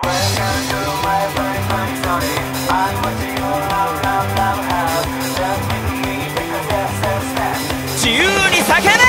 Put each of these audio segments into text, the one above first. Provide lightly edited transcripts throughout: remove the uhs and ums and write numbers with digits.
自由に叫べ。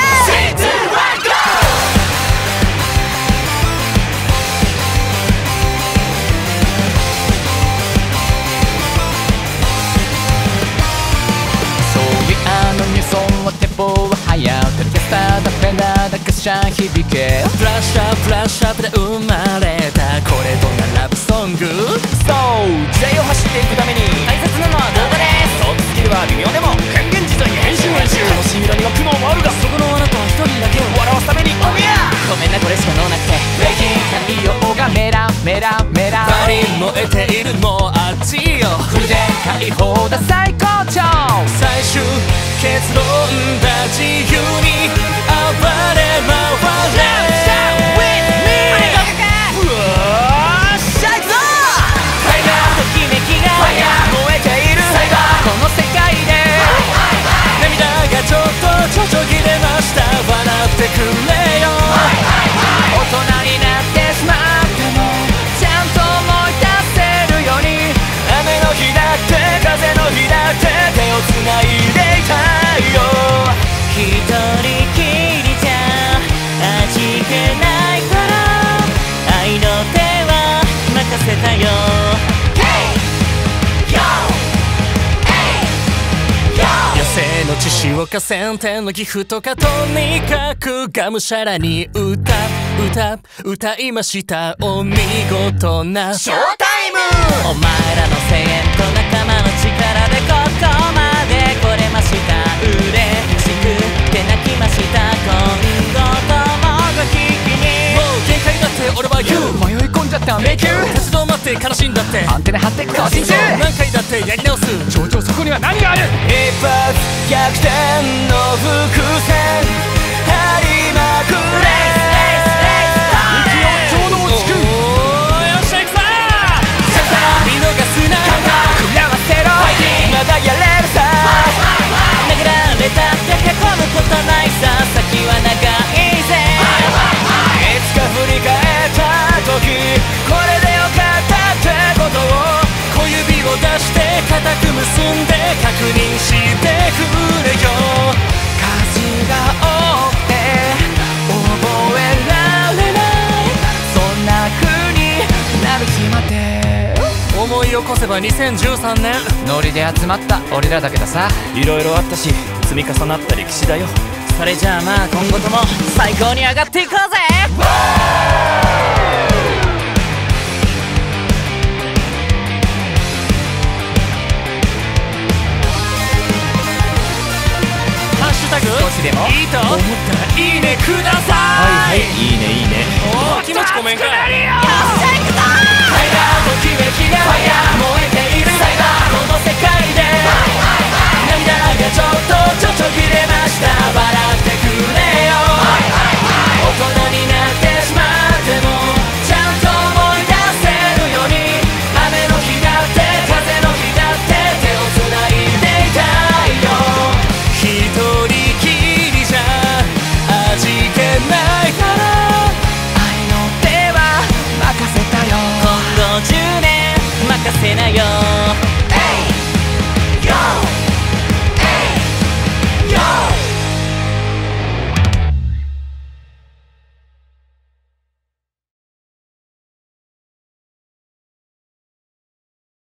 そうWe areのNew SongテンポはテレキャスターだFenderだガッシャーン響け。ブラッシュアップブラッシュアップで生まれたこれどんなラブソング。そう時代を走っていくために大切なのは動画です。トークスキルは微妙でも変幻自在に編集楽しい裏には苦悩もあるが、そこのあなた一人だけを笑わすためにON。ごめんなこれしか能なくて太陽がメラメラメラ燃えているもうあっちーよ。フルテン開放だ最高潮。最終結論だ自由に暴れまわれ。この世界で涙がちょっとちょちょぎれました。笑ってくれよ。大人になってしまってもちゃんと思い出せるように、雨の日だって風の日だって手をつないでいたいよ。一人きりじゃ味気ないから愛の手は任せたよ。の知識を河川点のギフトかとにかくがむしゃらに歌いました。お見事なショータイム。お前らの声援と仲間の力でここまで来れました。嬉しくて泣きました。今後ともごひいきに。もう限界だって俺は言う。迷い込んじゃった迷宮。立ち止まって悲しんだってアンテナ張って更新中。何回だってやり直す頂上そこには何がある。一発逆転の伏線張りまくれ。息を超能地区。よっしゃいくぞ。見逃すな食らわせろ。まだやれるさ。殴られたってへこむことないさ。先は長いぜ。いつか振り返った時これでよかったってことを小指を出して固く結んで確認してくれよ。数が多くて覚えられない、そんな風になる日まで。思い起こせば2013年ノリで集まった俺らだけどさ、いろいろあったし積み重なった歴史だよ。それじゃあまあ今後とも最高に上がっていこうぜ。少しでもいいと思ったらいいねください。はいはいいいねいいね。おお気持ちごめんか。